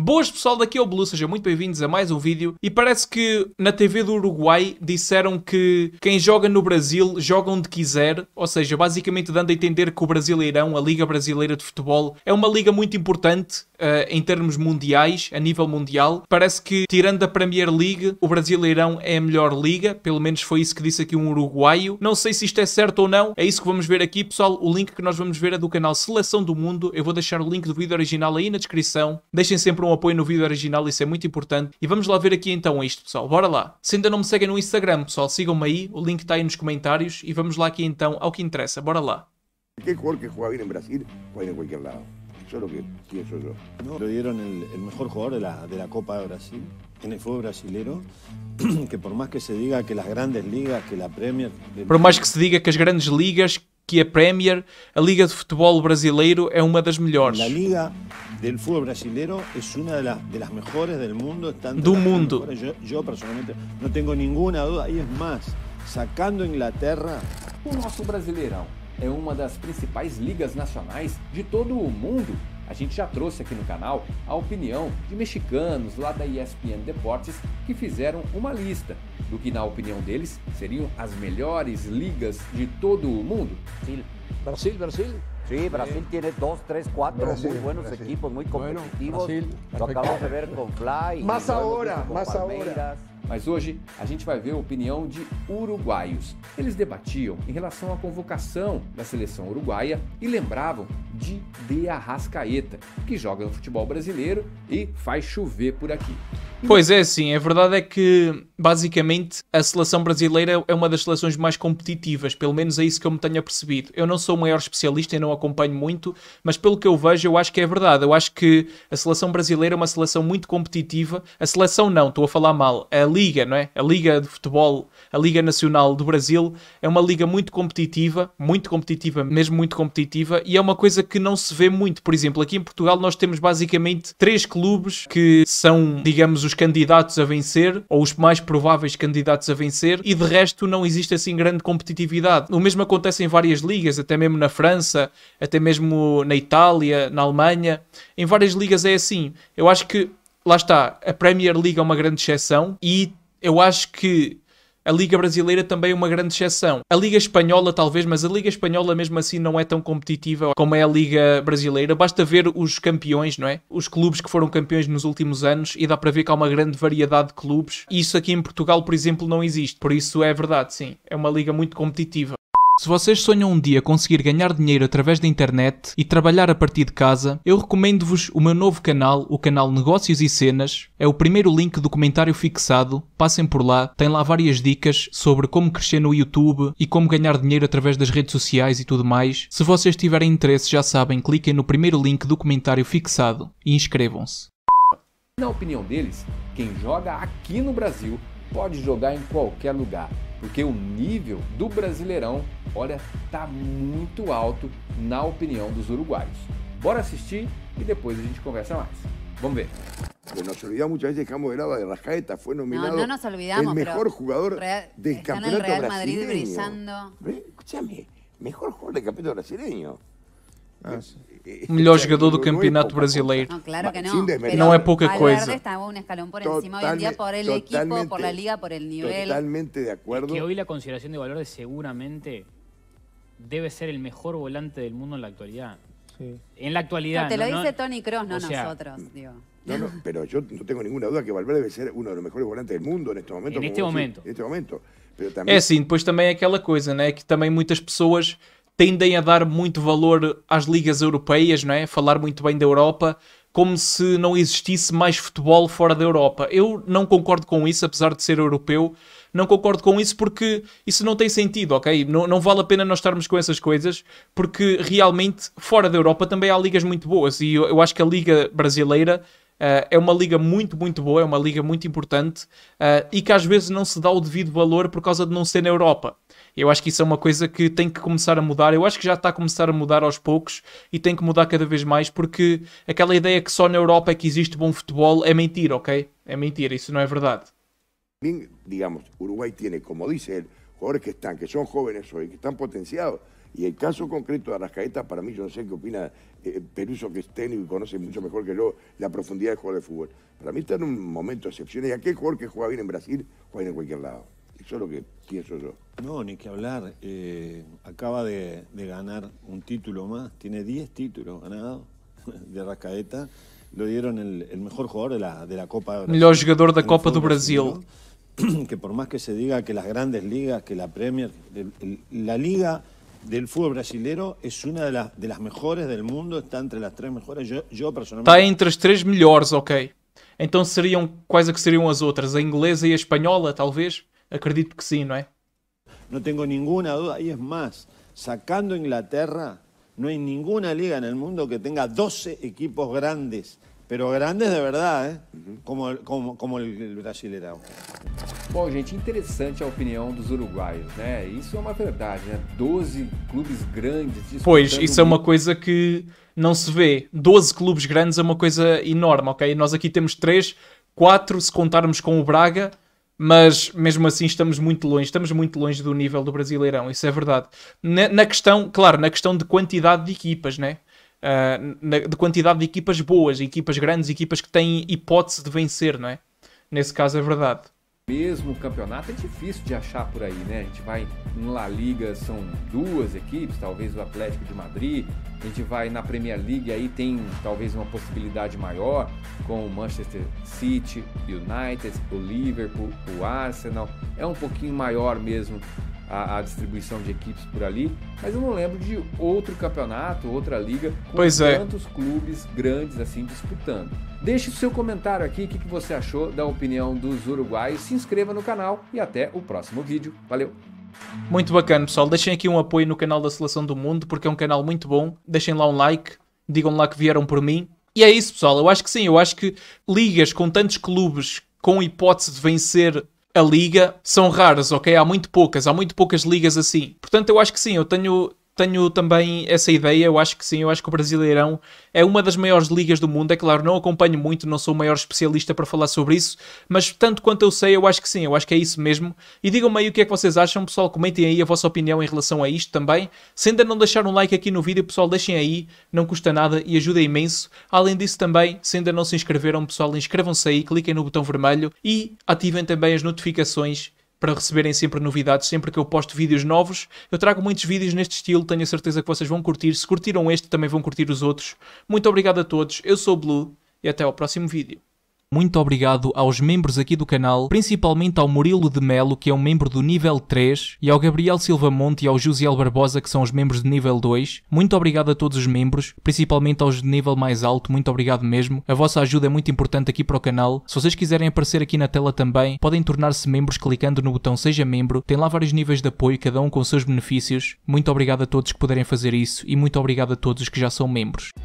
Boas pessoal, daqui é o Blue, sejam muito bem-vindos a mais um vídeo. E parece que na TV do Uruguai disseram que quem joga no Brasil joga onde quiser. Ou seja, basicamente dando a entender que o Brasileirão, a Liga Brasileira de Futebol, é uma liga muito importante em termos mundiais, a nível mundial. Parece que, tirando a Premier League, o Brasileirão é a melhor liga. Pelo menos foi isso que disse aqui um uruguaio. Não sei se isto é certo ou não. É isso que vamos ver aqui, pessoal. O link que nós vamos ver é do canal Seleção do Mundo. Eu vou deixar o link do vídeo original aí na descrição. Deixem sempre um apoio no vídeo original, isso é muito importante. E vamos lá ver aqui então isto, pessoal. Bora lá. Se ainda não me seguem no Instagram, pessoal, sigam-me aí. O link está aí nos comentários. E vamos lá aqui então ao que interessa. Bora lá. ¿Qué jugador que juega bien en Brasil juega en cualquier lado? Eso es lo que pienso yo. ¿No? Le dieron el mejor jugador de la Copa de Brasil en el fútbol brasilero, que por más que se diga que las grandes ligas, que la Premier... Por mais que se diga que as grandes ligas, que a Premier, a Liga de Futebol Brasileiro é uma das melhores. La Liga del fútbol brasileiro es una de las mejores del mundo. Do mundo. Yo personalmente no tengo ninguna duda. Y es más, sacando Inglaterra... O nosso Brasileirão é uma das principais ligas nacionais de todo o mundo. A gente já trouxe aqui no canal a opinião de mexicanos lá da ESPN Deportes que fizeram uma lista do que, na opinião deles, seriam as melhores ligas de todo o mundo. Brasil. Sí, Brasil tiene 2, 3, 4 muy buenos equipos, muy competitivos. Lo acabamos de ver con Fly. Más ahora. Mas hoje a gente vai ver a opinião de uruguaios. Eles debatiam em relação à convocação da seleção uruguaia e lembravam de Arrascaeta, que joga no futebol brasileiro e faz chover por aqui. Pois é, assim, a verdade é que, basicamente, a seleção brasileira é uma das seleções mais competitivas, pelo menos é isso que eu me tenho apercebido. Eu não sou o maior especialista e não acompanho muito, mas pelo que eu vejo, eu acho que é verdade. Eu acho que a seleção brasileira é uma seleção muito competitiva. A seleção não, estou a falar mal. A Liga, não é? A Liga de Futebol, a Liga Nacional do Brasil, é uma liga muito competitiva, mesmo muito competitiva, e é uma coisa que não se vê muito. Por exemplo, aqui em Portugal nós temos basicamente 3 clubes que são, digamos, os candidatos a vencer, ou os mais prováveis candidatos a vencer, e de resto não existe assim grande competitividade. O mesmo acontece em várias ligas, até mesmo na França, até mesmo na Itália, na Alemanha. Em várias ligas é assim. Eu acho que, lá está, a Premier League é uma grande exceção, e eu acho que a Liga Brasileira também é uma grande exceção. A Liga Espanhola talvez, mas a Liga Espanhola mesmo assim não é tão competitiva como é a Liga Brasileira. Basta ver os campeões, não é? Os clubes que foram campeões nos últimos anos e dá para ver que há uma grande variedade de clubes. E isso aqui em Portugal, por exemplo, não existe. Por isso é verdade, sim. É uma liga muito competitiva. Se vocês sonham um dia conseguir ganhar dinheiro através da internet e trabalhar a partir de casa, eu recomendo-vos o meu novo canal, o canal Negócios e Cenas. É o primeiro link do comentário fixado. Passem por lá, tem lá várias dicas sobre como crescer no YouTube e como ganhar dinheiro através das redes sociais e tudo mais. Se vocês tiverem interesse, já sabem, cliquem no primeiro link do comentário fixado e inscrevam-se. Na opinião deles, quem joga aqui no Brasil pode jogar em qualquer lugar, porque o nível do Brasileirão, olha, tá muito alto na opinião dos uruguaios. Bora assistir e depois a gente conversa mais. Vamos ver. Nos olvidamos muchas veces, dejamos de lado de Arrascaeta, fue nominado no nos olvidamos, el mejor pero jugador del está en el campeonato Real Madrid brasileño. brillando. Escúchame, mejor jugador del campeonato brasileño. Melhor jogador do campeonato brasileiro. No, claro que no. Sin desmedro. No es poca Valverde cosa. estaba un escalón por encima hoy en día por el equipo, por la liga, por el nivel. Totalmente de acuerdo. Que hoy la consideración de Valverde seguramente debe ser el mejor volante del mundo en la actualidad. Sí. En la actualidad. Te lo dice Toni Kroos, no o sea, nosotros, digo. No, pero yo no tengo ninguna duda que Valverde debe ser uno de los mejores volantes del mundo en este momento. En este momento. En este momento. Pero también... É assim, depois também é aquela coisa, né? Que também muitas pessoas tendem a dar muito valor às ligas europeias, não é? Falar muito bem da Europa, como se não existisse mais futebol fora da Europa. Eu não concordo com isso, apesar de ser europeu. Não concordo com isso porque isso não tem sentido, ok? Não vale a pena nós estarmos com essas coisas, porque realmente fora da Europa também há ligas muito boas. E eu acho que a Liga Brasileira é uma liga muito boa, é uma liga muito importante e que às vezes não se dá o devido valor por causa de não ser na Europa. Eu acho que isso é uma coisa que tem que começar a mudar. Eu acho que já está a começar a mudar aos poucos e tem que mudar cada vez mais, porque aquela ideia que só na Europa é que existe bom futebol é mentira, ok? É mentira, isso não é verdade. Bien, digamos, Uruguay tiene, como dice él, jugadores que son jóvenes hoy, que están potenciados, Y el caso concreto de Arrascaeta, para mí, yo no sé qué opina Peluso, que es técnico y conoce mucho mejor que yo la profundidad del jugador de fútbol. Para mí está en un momento excepcional. Y aquel jugador que juega bien en Brasil, juega en cualquier lado. Eso es lo que pienso yo. No, ni que hablar. Acaba de ganar un título más. Tiene 10 títulos ganados de Arrascaeta. Lo dieron el mejor jugador de la Copa de Brasil. Melhor jogador da Copa do Brasil. Que por más que se diga que las grandes ligas, que la Premier, la liga del fútbol brasilero es una de las mejores del mundo, está entre las 3 mejores. Yo personalmente... Está entre as 3 melhores, ok. Então quais é que seriam as outras? A inglesa e a espanhola, talvez? Acredito que sim, não é? No tengo ninguna duda. Y es más, sacando Inglaterra, no hay ninguna liga en el mundo que tenga 12 equipos grandes, pero grandes de verdad, como el Brasileirão. Bom, gente, interessante a opinião dos uruguaios, né? Isso é uma verdade, né? 12 clubes grandes disputando... Pois, isso é uma coisa que não se vê. 12 clubes grandes é uma coisa enorme, ok? Nós aqui temos 3, 4 se contarmos com o Braga, mas mesmo assim estamos muito longe do nível do Brasileirão, isso é verdade. Na questão de quantidade de equipas, né? De quantidade de equipas boas, equipas grandes, equipas que têm hipótese de vencer, não é? Nesse caso é verdade. Mesmo campeonato é difícil de achar por aí, né? A gente vai em La Liga, são 2 equipes, talvez o Atlético de Madrid. A gente vai na Premier League, aí tem talvez uma possibilidade maior com o Manchester City, United, o Liverpool, o Arsenal. É um pouquinho maior mesmo a distribuição de equipes por ali, mas eu não lembro de outro campeonato, outra liga com tantos clubes grandes assim disputando. Deixe o seu comentário aqui, o que você achou da opinião dos uruguaios, se inscreva no canal e até o próximo vídeo. Valeu! Muito bacana, pessoal. Deixem aqui um apoio no canal da Seleção do Mundo, porque é um canal muito bom. Deixem lá um like, digam lá que vieram por mim. E é isso, pessoal. Eu acho que sim, eu acho que ligas com tantos clubes com hipótese de vencer a liga são raras, ok? Há muito poucas ligas assim. Portanto, eu acho que sim, eu tenho também essa ideia, eu acho que sim, eu acho que o Brasileirão é uma das maiores ligas do mundo. É claro, não acompanho muito, não sou o maior especialista para falar sobre isso, mas tanto quanto eu sei, eu acho que sim, eu acho que é isso mesmo. E digam-me aí o que é que vocês acham, pessoal, comentem aí a vossa opinião em relação a isto também. Se ainda não deixaram um like aqui no vídeo, pessoal, deixem aí, não custa nada e ajuda imenso. Além disso também, se ainda não se inscreveram, pessoal, inscrevam-se aí, cliquem no botão vermelho e ativem também as notificações para receberem sempre novidades, sempre que eu posto vídeos novos. Eu trago muitos vídeos neste estilo, tenho a certeza que vocês vão curtir. Se curtiram este, também vão curtir os outros. Muito obrigado a todos, eu sou o Blue e até ao próximo vídeo. Muito obrigado aos membros aqui do canal, principalmente ao Murilo de Melo, que é um membro do nível 3, e ao Gabriel Silva Monte e ao Josiel Barbosa, que são os membros de nível 2. Muito obrigado a todos os membros, principalmente aos de nível mais alto, muito obrigado mesmo. A vossa ajuda é muito importante aqui para o canal. Se vocês quiserem aparecer aqui na tela também, podem tornar-se membros clicando no botão Seja Membro. Tem lá vários níveis de apoio, cada um com seus benefícios. Muito obrigado a todos que puderem fazer isso e muito obrigado a todos os que já são membros.